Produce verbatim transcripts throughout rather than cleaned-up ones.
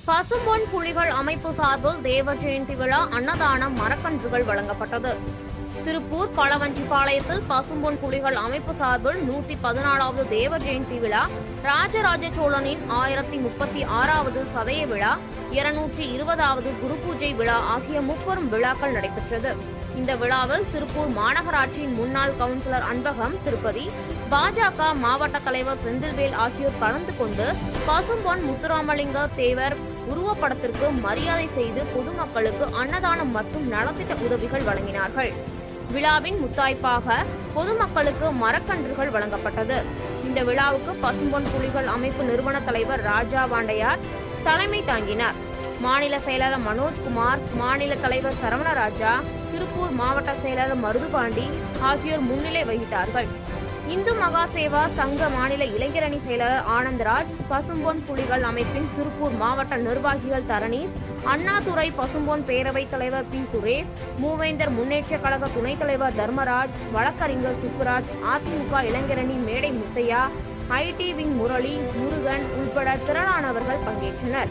பசும்பொன் புலிகள் அமைப்பு சார்பில் தேவ ஜெயந்தி விழா அன்னதானம் மரக்கன்றுகள் வழங்கப்பட்டது. திருப்பூர் களவஞ்சிபாளையத்தில் பசும்பொன் புலிகள் அமைப்பு சார்பில் நூத்தி பதினாலாவது தேவ ஜெயந்தி விழா, ராஜராஜ சோழனின் ஆயிரத்தி முப்பத்தி ஆறாவது சதய விழா, இருநூற்றி இருபதாவது குரு பூஜை விழா ஆகிய முப்பெரும் விழாக்கள் நடைபெற்றது. இந்த விழாவில் திருப்பூர் மாநகராட்சியின் முன்னாள் கவுன்சிலர் அன்பகம் திருப்பதி, பாஜக மாவட்ட தலைவர் செந்தில்வேல் ஆகியோர் கலந்து கொண்டு பசும்பொன் முத்துராமலிங்க தேவர் உருவப்படத்திற்கு மரியாதை செய்து பொதுமக்களுக்கு அன்னதானம் மற்றும் நலத்திட்ட உதவிகள் வழங்கினார்கள். விழாவின் முத்தாய்ப்பாக பொதுமக்களுக்கு மரக்கன்றுகள் வழங்கப்பட்டது. இந்த விழாவுக்கு பசும்பொன் புலிகள் அமைப்பு நிறுவன தலைவர் ராஜா வாண்டையார் தலைமை தாங்கினார். மாநில செயலாளர் மனோஜ்குமார், மாநில தலைவர் சரவணராஜா, திருப்பூர் மாவட்ட செயலாளர் மருதுபாண்டி ஆகியோர் முன்னிலை வகித்தார்கள். இந்து மகா சேவா சங்க மாநில இளைஞரணி செயலாளர் ஆனந்தராஜ், பசும்பொன் புலிகள் அமைப்பின் திருப்பூர் மாவட்ட நிர்வாகிகள் தரணீஸ், அண்ணாதுரை பசும்பொன் பேரவைத் தலைவர் பி சுரேஷ், மூவேந்தர் முன்னேற்ற கழக துணைத் தலைவர் தர்மராஜ், வழக்கறிஞர் சுப்புராஜ், அதிமுக இளைஞரணி மேடை முத்தையா, ஐடி விங் முரளி, முருகன் உள்பட திரளானவர்கள் பங்கேற்றனர்.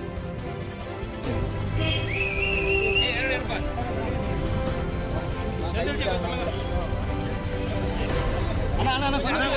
அண்ணா அண்ணா